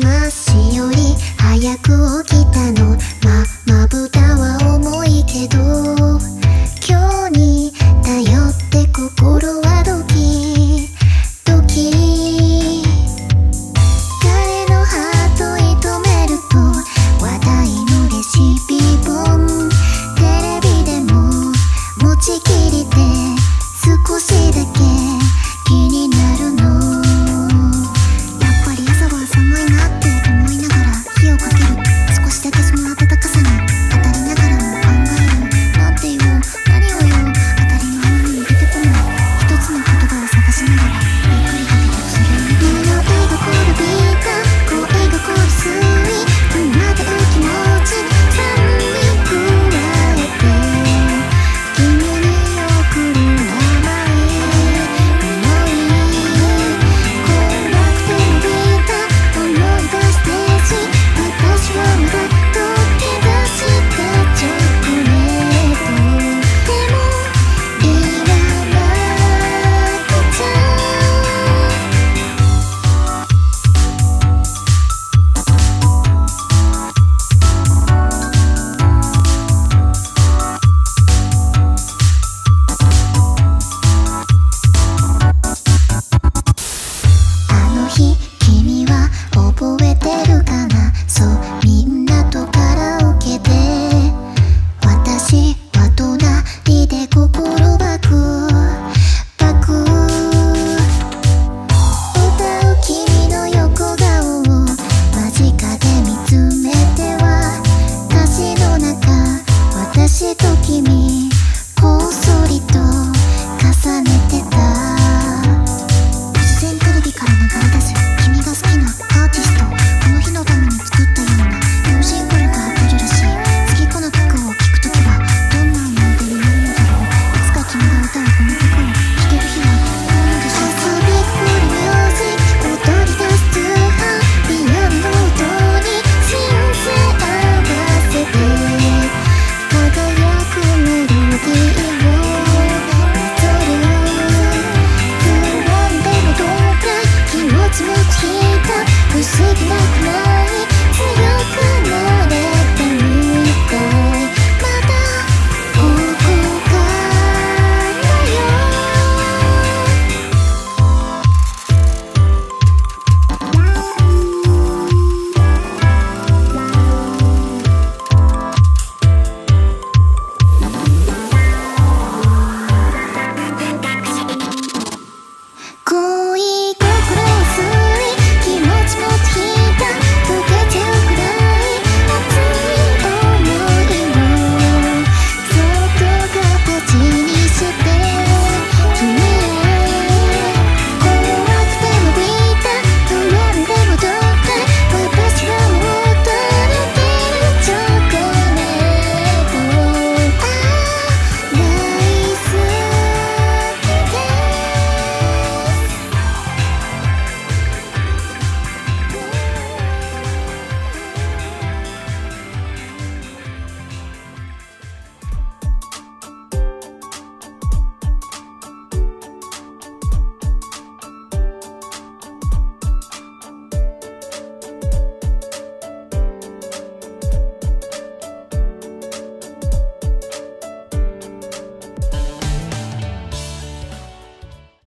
昔より早く起きたの。まぶたは重いけど今日に頼って心はドキドキ。彼のハート射止めると話題のレシピ本テレビでも持ちきりで少しだけ気になるの。やっぱり朝は寒いなって思いながら火をかける。少しだけその暖かさに当たりながらも考える。なんて言おう何を言おう当たり前に入れてこない一つの言葉を探しながらゆっくりかけてくそれを匂いがこるビータ声がこるスイートまでう気持ち酸味加えて君に送る甘い匂い。怖くてもビータ思い出してし私はまだ溶け出したチョコレートでも言わなくちゃ。あの日君は覚